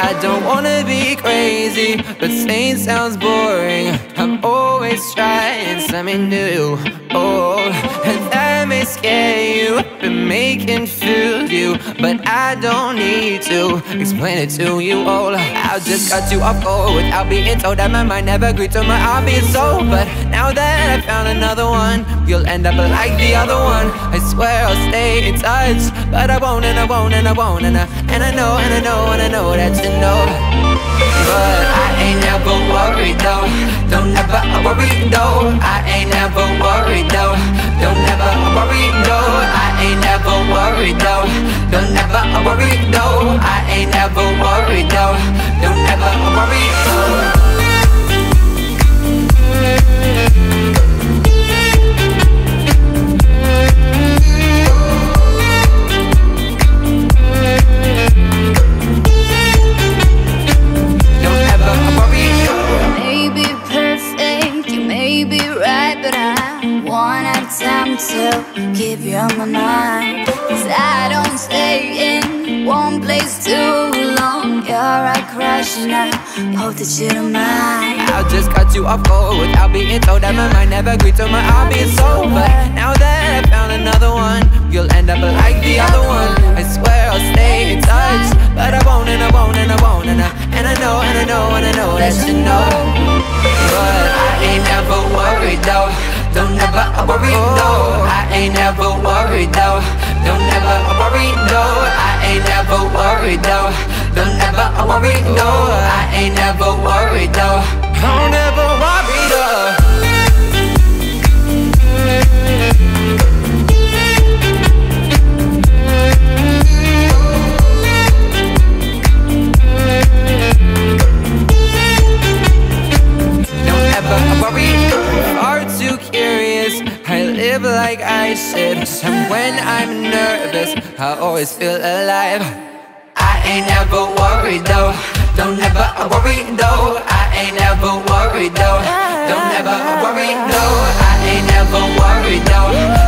I don't wanna be crazy, but sane sounds boring. I'm always trying something new, oh, and that may scare you and make it feel you, but I don't need to explain it to you all. I'll just cut you off cold without being told that my mind never agreed to my obvious soul. But now that I found another one, you'll end up like the other one. I swear I'll stay in touch, but I won't and I won't and I won't and I know and I know and I know that you know. But I ain't never worried though. Don't ever worry though. I ain't never worried though. Don't ever worry though. I ain't never worried though. Don't ever worry though. I ain't never worried though. Don't ever worry though. To keep you on my mind, 'cause I don't stay in one place too long. You're a crush and I hope that you don't mind. I'll just cut you off cold without being told that my mind never agreed to my obvious soul. But now that I found another one, you'll end up like the other one. I swear I'll stay in touch, but I won't and I won't and I won't and I know and I know and I know that you know. But I ain't never worried though. Don't ever worry though. I ain't never worried though. Don't ever worry though. I ain't never worried though. Don't ever worry though. I ain't never worried though. Don't ever worry though. Don't ever worry. Far too curious, I live like I should. And when I'm nervous, I always feel alive. I ain't never worried though. Don't ever worry though. I ain't never worried though. Don't ever worry though. I ain't never worried though.